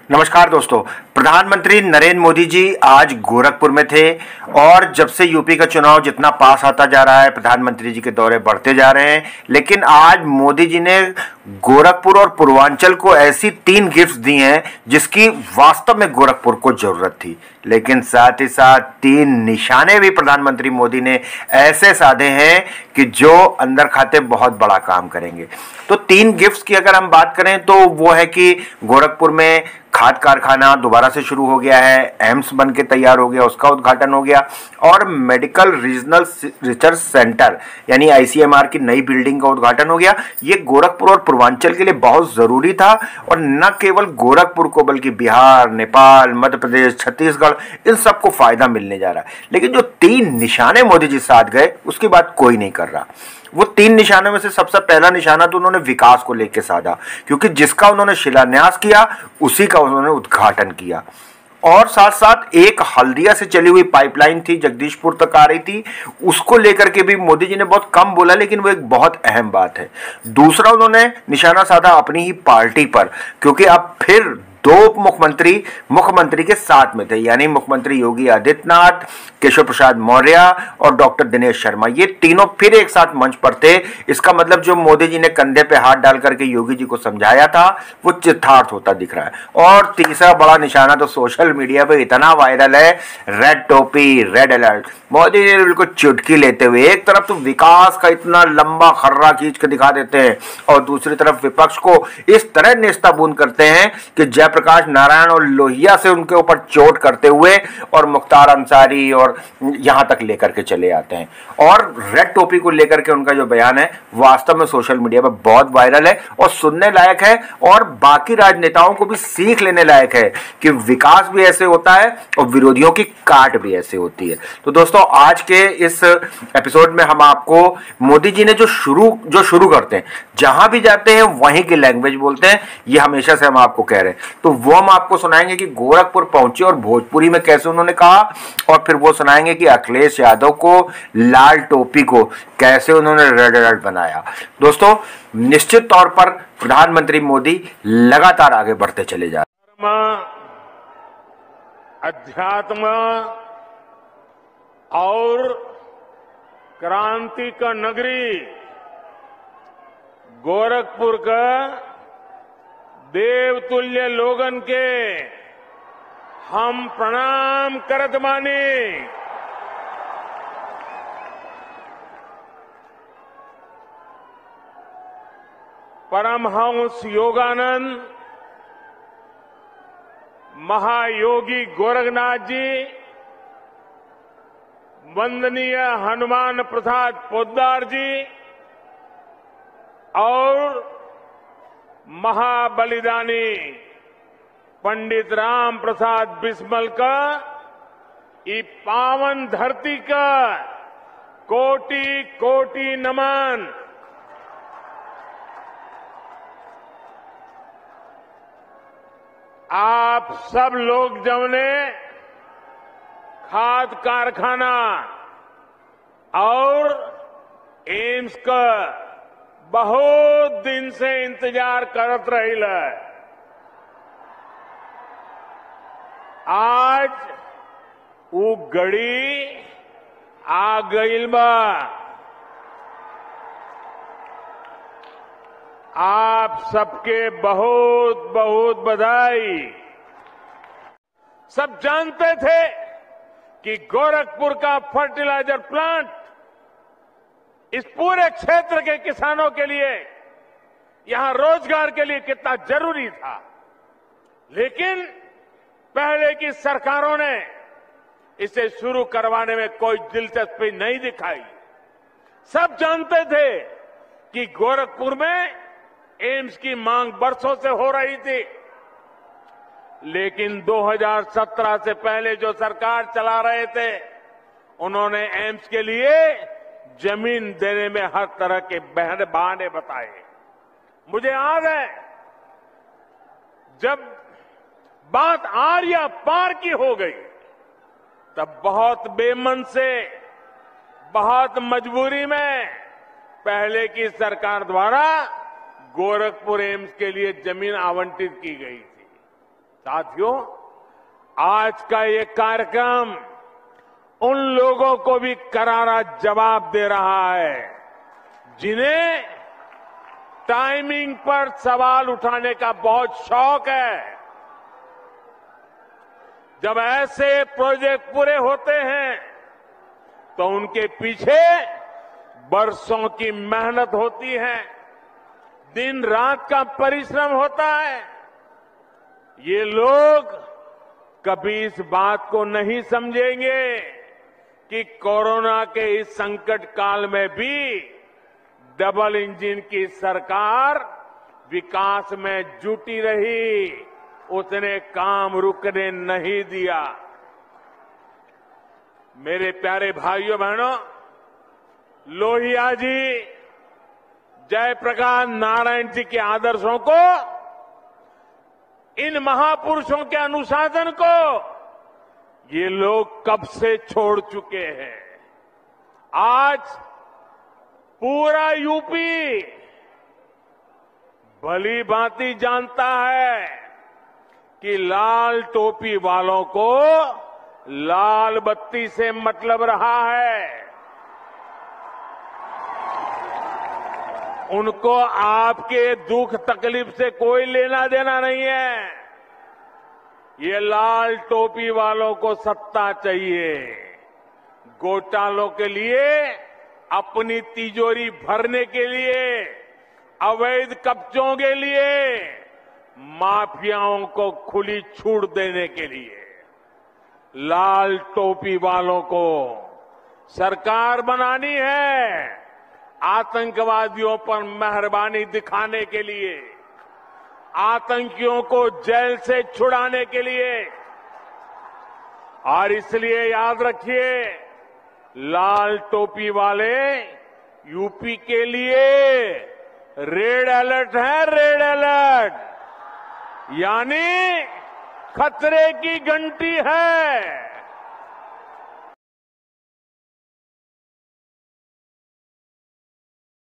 नमस्कार दोस्तों। प्रधानमंत्री नरेंद्र मोदी जी आज गोरखपुर में थे और जब से यूपी का चुनाव जितना पास आता जा रहा है, प्रधानमंत्री जी के दौरे बढ़ते जा रहे हैं। लेकिन आज मोदी जी ने गोरखपुर और पूर्वांचल को ऐसी 3 गिफ्ट्स दी हैं जिसकी वास्तव में गोरखपुर को जरूरत थी। लेकिन साथ ही साथ 3 निशाने भी प्रधानमंत्री मोदी ने ऐसे साधे हैं कि जो अंदर खाते बहुत बड़ा काम करेंगे। तो 3 गिफ्ट्स की अगर हम बात करें तो वो है कि गोरखपुर में खाद कारखाना दोबारा से शुरू हो गया है, एम्स बन के तैयार हो गया, उसका उद्घाटन हो गया, और मेडिकल रीजनल रिसर्च सेंटर यानी आईसीएमआर की नई बिल्डिंग का उद्घाटन हो गया। ये गोरखपुर और पूर्वांचल के लिए बहुत जरूरी था और न केवल गोरखपुर को बल्कि बिहार, नेपाल, मध्य प्रदेश, छत्तीसगढ़, इन सबको फायदा मिलने जा रहा है। लेकिन जो 3 निशाने मोदी जी साथ गए उसकी बात कोई नहीं कर रहा। वो 3 निशानों में से सबसे पहला निशाना तो उन्होंने विकास को लेकर साधा, क्योंकि जिसका उन्होंने शिलान्यास किया उसी का उन्होंने उद्घाटन किया। और साथ साथ एक हल्दिया से चली हुई पाइपलाइन थी, जगदीशपुर तक आ रही थी, उसको लेकर के भी मोदी जी ने बहुत कम बोला, लेकिन वो एक बहुत अहम बात है। दूसरा उन्होंने निशाना साधा अपनी ही पार्टी पर, क्योंकि अब फिर 2 मुख्यमंत्री के साथ में थे, यानी मुख्यमंत्री योगी आदित्यनाथ, केशव प्रसाद मौर्य और डॉक्टर दिनेश शर्मा, ये तीनों फिर एक साथ मंच पर थे। इसका मतलब जो मोदी जी ने कंधे पे हाथ डाल करके योगी जी को समझाया था वो चित्तार्थ होता दिख रहा है। और तीसरा बड़ा निशाना तो सोशल मीडिया पे इतना वायरल है, रेड टोपी, रेड अलर्ट। मोदी जी बिल्कुल चुटकी लेते हुए एक तरफ तो विकास का इतना लंबा खर्रा खींच के दिखा देते हैं और दूसरी तरफ विपक्ष को इस तरह नेस्ताबूंद करते हैं कि जयप्रकाश नारायण और लोहिया से उनके ऊपर चोट करते हुए और मुख्तार अंसारी और यहां तक लेकर के चले आते हैं। और रेड टोपी को लेकर के उनका जो बयान है वास्तव में सोशल मीडिया पर बहुत वायरल है और सुनने लायक है, और बाकी राजनेताओं को भी सीख लेने लायक है कि विकास भी ऐसे होता है और विरोधियों की काट भी ऐसे होती है। तो दोस्तों, आज के इस एपिसोड में हम आपको मोदी जी ने जो शुरू करते हैं, जहां भी जाते हैं वहीं की लैंग्वेज बोलते हैं, ये हमेशा से हम आपको कह रहे हैं। तो वो हम आपको सुनाएंगे कि गोरखपुर पहुंचे और भोजपुरी में कैसे उन्होंने कहा, और फिर वो सुनाएंगे कि अखिलेश यादव को, लाल टोपी को कैसे उन्होंने रेड अलर्ट बनाया। दोस्तों, निश्चित तौर पर प्रधानमंत्री मोदी लगातार आगे बढ़ते चले जा रहे हैं। अध्यात्म और क्रांति का नगरी गोरखपुर का देवतुल्य लोगन के हम प्रणाम करत बानी। परमहंस योगानंद महायोगी गोरखनाथ जी, वंदनीय हनुमान प्रसाद पोद्दार जी और महाबलिदानी पंडित राम प्रसाद बिस्मल का ये पावन धरती का कोटि कोटि नमन। आप सब लोग जमने खाद कारखाना और एम्स का बहुत दिन से इंतजार करत रही है। आज वो घड़ी आ गईल बा। आप सबके बहुत बहुत बधाई। सब जानते थे कि गोरखपुर का फर्टिलाइजर प्लांट इस पूरे क्षेत्र के किसानों के लिए, यहां रोजगार के लिए कितना जरूरी था। लेकिन पहले की सरकारों ने इसे शुरू करवाने में कोई दिलचस्पी नहीं दिखाई। सब जानते थे कि गोरखपुर में एम्स की मांग बरसों से हो रही थी, लेकिन 2017 से पहले जो सरकार चला रहे थे उन्होंने एम्स के लिए जमीन देने में हर तरह के बहाने बताए। मुझे याद है जब बात आर या पार की हो गई तब बहुत बेमन से, बहुत मजबूरी में पहले की सरकार द्वारा गोरखपुर एम्स के लिए जमीन आवंटित की गई थी। साथियों, आज का ये कार्यक्रम उन लोगों को भी करारा जवाब दे रहा है जिन्हें टाइमिंग पर सवाल उठाने का बहुत शौक है। जब ऐसे प्रोजेक्ट पूरे होते हैं तो उनके पीछे बरसों की मेहनत होती है, दिन रात का परिश्रम होता है। ये लोग कभी इस बात को नहीं समझेंगे कि कोरोना के इस संकट काल में भी डबल इंजन की सरकार विकास में जुटी रही, उसने काम रुकने नहीं दिया। मेरे प्यारे भाइयों बहनों, लोहिया जी, जयप्रकाश नारायण जी के आदर्शों को, इन महापुरुषों के अनुशासन को ये लोग कब से छोड़ चुके हैं। आज पूरा यूपी भली भांति जानता है कि लाल टोपी वालों को लाल बत्ती से मतलब रहा है। उनको आपके दुख तकलीफ से कोई लेना देना नहीं है। ये लाल टोपी वालों को सत्ता चाहिए, घोटालों के लिए, अपनी तिजोरी भरने के लिए, अवैध कब्जों के लिए, माफियाओं को खुली छूट देने के लिए। लाल टोपी वालों को सरकार बनानी है आतंकवादियों पर मेहरबानी दिखाने के लिए, आतंकियों को जेल से छुड़ाने के लिए। और इसलिए याद रखिए, लाल टोपी वाले यूपी के लिए रेड अलर्ट है, रेड अलर्ट, यानी खतरे की घंटी है।